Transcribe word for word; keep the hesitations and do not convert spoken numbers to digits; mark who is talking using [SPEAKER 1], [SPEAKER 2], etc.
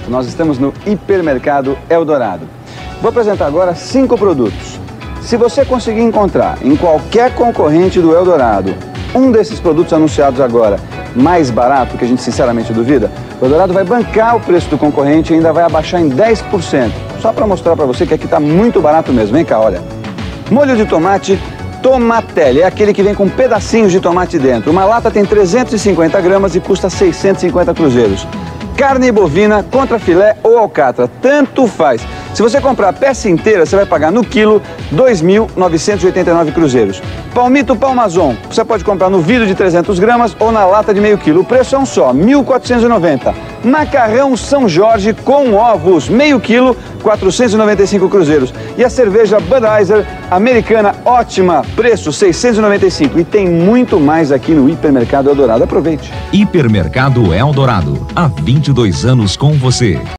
[SPEAKER 1] certo, nós estamos no Hipermercado Eldorado. Vou apresentar agora cinco produtos. Se você conseguir encontrar em qualquer concorrente do Eldorado um desses produtos anunciados agora mais barato, que a gente sinceramente duvida, o Eldorado vai bancar o preço do concorrente e ainda vai abaixar em dez por cento. Só para mostrar para você que aqui está muito barato mesmo. Vem cá, olha. Molho de tomate Tomatelli, é aquele que vem com pedacinhos de tomate dentro. Uma lata tem trezentos e cinquenta gramas e custa seiscentos e cinquenta cruzeiros. Carne bovina, contrafilé ou alcatra, tanto faz. Se você comprar a peça inteira, você vai pagar no quilo dois mil novecentos e oitenta e nove cruzeiros. Palmito Palmazon, você pode comprar no vidro de trezentas gramas ou na lata de meio quilo. O preço é um só, mil quatrocentos e noventa. Macarrão São Jorge com ovos, meio quilo, quatrocentos e noventa e cinco cruzeiros. E a cerveja Budweiser americana, ótima, preço seiscentos e noventa e cinco. E tem muito mais aqui no Hipermercado Eldorado. Aproveite.
[SPEAKER 2] Hipermercado Eldorado, há vinte e dois anos com você.